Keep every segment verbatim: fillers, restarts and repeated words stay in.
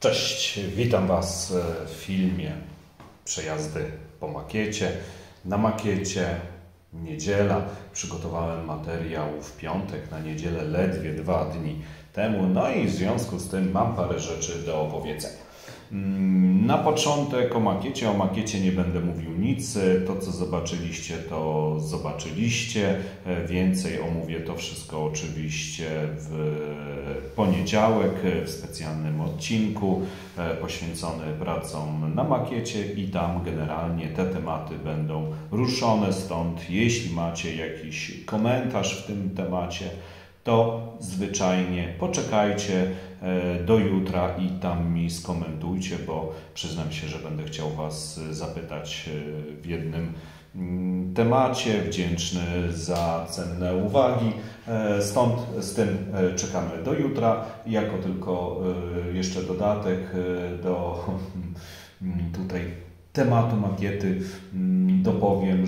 Cześć, witam Was w filmie Przejazdy po makiecie. Na makiecie niedziela. Przygotowałem materiał w piątek, na niedzielę ledwie dwa dni temu. No i w związku z tym mam parę rzeczy do opowiedzenia. Na początek o makiecie. O makiecie nie będę mówił nic. To, co zobaczyliście, to zobaczyliście. Więcej omówię to wszystko oczywiście w poniedziałek w specjalnym odcinku poświęcony pracom na makiecie i tam generalnie te tematy będą ruszone. Stąd jeśli macie jakiś komentarz w tym temacie, to zwyczajnie poczekajcie do jutra i tam mi skomentujcie, bo przyznam się, że będę chciał Was zapytać w jednym temacie. Wdzięczny za cenne uwagi. Stąd z tym czekamy do jutra. Jako tylko jeszcze dodatek do tutaj tematu makiety dopowiem,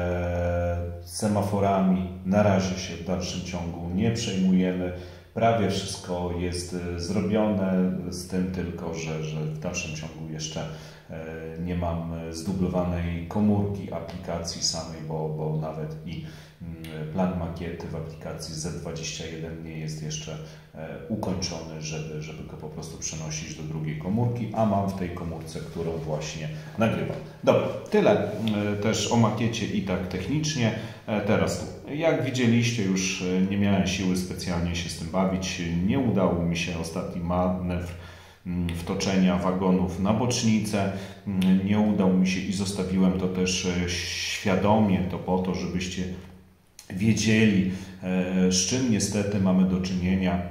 że semaforami na razie się w dalszym ciągu nie przejmujemy. Prawie wszystko jest zrobione, z tym tylko, że, że w dalszym ciągu jeszcze nie mam zdublowanej komórki aplikacji samej, bo, bo nawet i plan makiety w aplikacji Z dwadzieścia jeden nie jest jeszcze ukończony, żeby, żeby go po prostu przenosić do drugiej komórki, a mam w tej komórce, którą właśnie nagrywam. Dobra, tyle też o makiecie i tak technicznie. Teraz tu. Jak widzieliście, już nie miałem siły specjalnie się z tym bawić. Nie udało mi się ostatni manewr wtoczenia wagonów na bocznicę. Nie udało mi się i zostawiłem to też świadomie, to po to, żebyście wiedzieli, z czym niestety mamy do czynienia,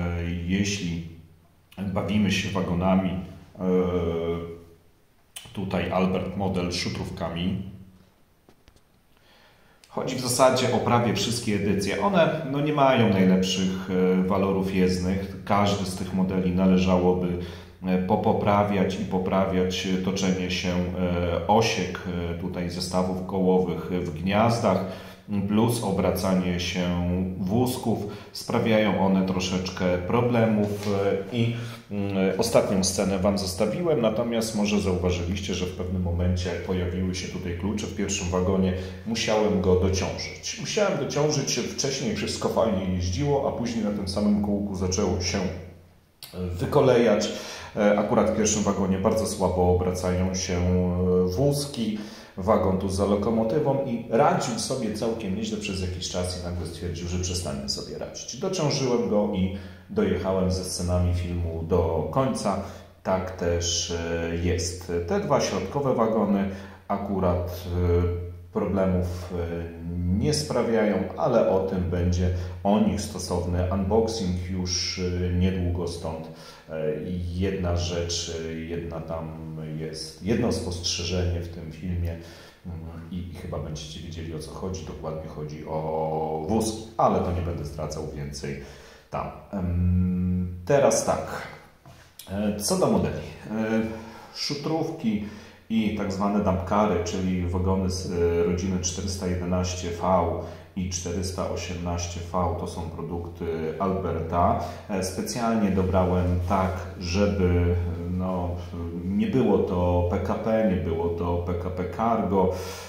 jeśli bawimy się wagonami. Tutaj Albert model szutrówkami. Chodzi w zasadzie o prawie wszystkie edycje. One no, nie mają najlepszych walorów jezdnych. Każdy z tych modeli należałoby popoprawiać i poprawiać toczenie się osiek tutaj zestawów kołowych w gniazdach, plus obracanie się wózków. Sprawiają one troszeczkę problemów i ostatnią scenę Wam zostawiłem, natomiast może zauważyliście, że w pewnym momencie jak pojawiły się tutaj klucze w pierwszym wagonie, musiałem go dociążyć. Musiałem dociążyć, wcześniej wszystko fajnie jeździło, a później na tym samym kółku zaczęło się wykolejać. Akurat w pierwszym wagonie bardzo słabo obracają się wózki. Wagon tu za lokomotywą i radził sobie całkiem nieźle przez jakiś czas i nagle stwierdził, że przestanie sobie radzić. Dociążyłem go i dojechałem ze scenami filmu do końca. Tak też jest. Te dwa środkowe wagony akurat problemów nie sprawiają, ale o tym będzie o nich stosowny unboxing już niedługo, stąd jedna rzecz, jedna tam jest, jedno spostrzeżenie w tym filmie i, i chyba będziecie wiedzieli, o co chodzi. Dokładnie chodzi o wózki, ale to nie będę zdradzał więcej tam. Teraz tak, co do modeli. Szutrówki i tak zwane dumpkary, czyli wagony z rodziny czterysta jedenaście V i czterysta osiemnaście V, to są produkty Alberta. Specjalnie dobrałem tak, żeby no, nie było to P K P, nie było to P K P Cargo.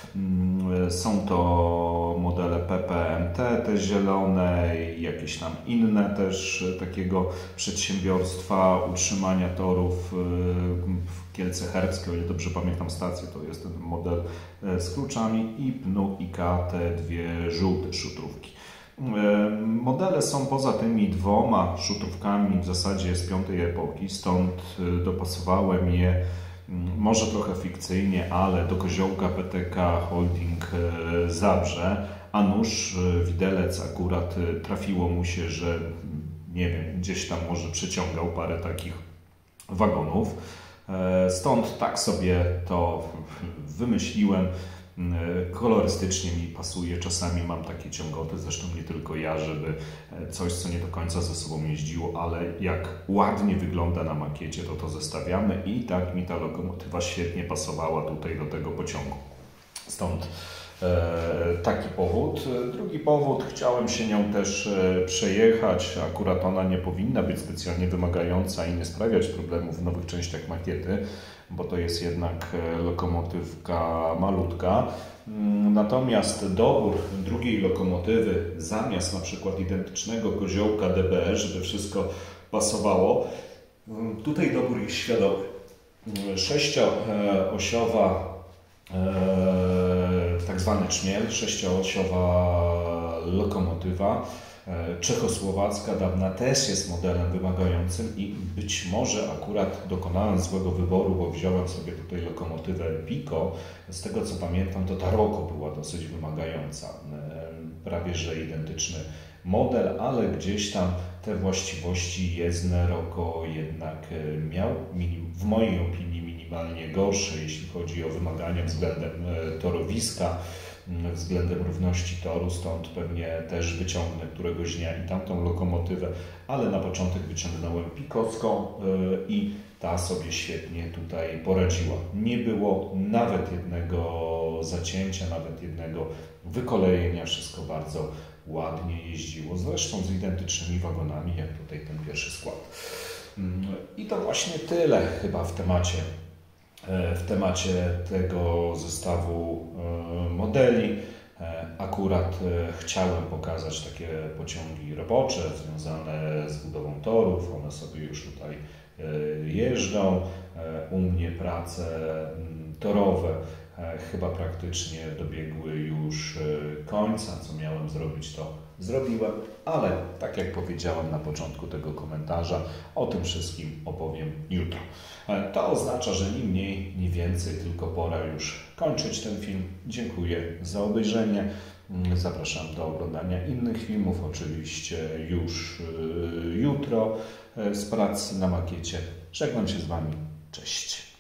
Są to modele P P M T, te zielone i jakieś tam inne też takiego przedsiębiorstwa utrzymania torów w Kielce-Herbskie, o ile dobrze pamiętam stację, to jest ten model z kluczami i P N U i K, te dwie żółte szutrówki. Modele są poza tymi dwoma szutrówkami w zasadzie z piątej epoki, stąd dopasowałem je może trochę fikcyjnie, ale do koziołka P T K Holding Zabrze, a nuż widelec akurat trafiło mu się, że nie wiem, gdzieś tam może przeciągał parę takich wagonów. Stąd tak sobie to wymyśliłem. Kolorystycznie mi pasuje, czasami mam takie ciągoty, zresztą nie tylko ja, żeby coś, co nie do końca ze sobą jeździło, ale jak ładnie wygląda na makiecie, to to zestawiamy i tak mi ta lokomotywa świetnie pasowała tutaj do tego pociągu. Stąd Taki powód. Drugi powód, chciałem się nią też przejechać. Akurat ona nie powinna być specjalnie wymagająca i nie sprawiać problemów w nowych częściach makiety, bo to jest jednak lokomotywka malutka. Natomiast dobór drugiej lokomotywy zamiast na przykład identycznego koziołka D B E, żeby wszystko pasowało, tutaj dobór jest świadomy. Sześcioosiowa tak zwany czmiel, sześcioosiowa lokomotywa czechosłowacka dawna też jest modelem wymagającym i być może akurat dokonałem złego wyboru, bo wziąłem sobie tutaj lokomotywę Pico. Z tego co pamiętam, to ta Rocco była dosyć wymagająca. Prawie że identyczny model, ale gdzieś tam te właściwości jezdne Rocco jednak miał, w mojej opinii minimalnie gorsze, jeśli chodzi o wymagania względem torowiska, względem równości toru, stąd pewnie też wyciągnę któregoś dnia i tamtą lokomotywę, ale na początek wyciągnąłem pikowską i ta sobie świetnie tutaj poradziła. Nie było nawet jednego zacięcia, nawet jednego wykolejenia, wszystko bardzo ładnie jeździło, zresztą z identycznymi wagonami, jak tutaj ten pierwszy skład. I to właśnie tyle chyba w temacie, w temacie tego zestawu modeli. Akurat chciałem pokazać takie pociągi robocze związane z budową torów. One sobie już tutaj jeżdżą. U mnie prace torowe chyba praktycznie dobiegły już końca. Co miałem zrobić, to zrobiłem, ale tak jak powiedziałem na początku tego komentarza, o tym wszystkim opowiem jutro. To oznacza, że ni mniej, ni więcej, tylko pora już kończyć ten film. Dziękuję za obejrzenie. Zapraszam do oglądania innych filmów, oczywiście już jutro z prac na makiecie. Żegnam się z Wami. Cześć.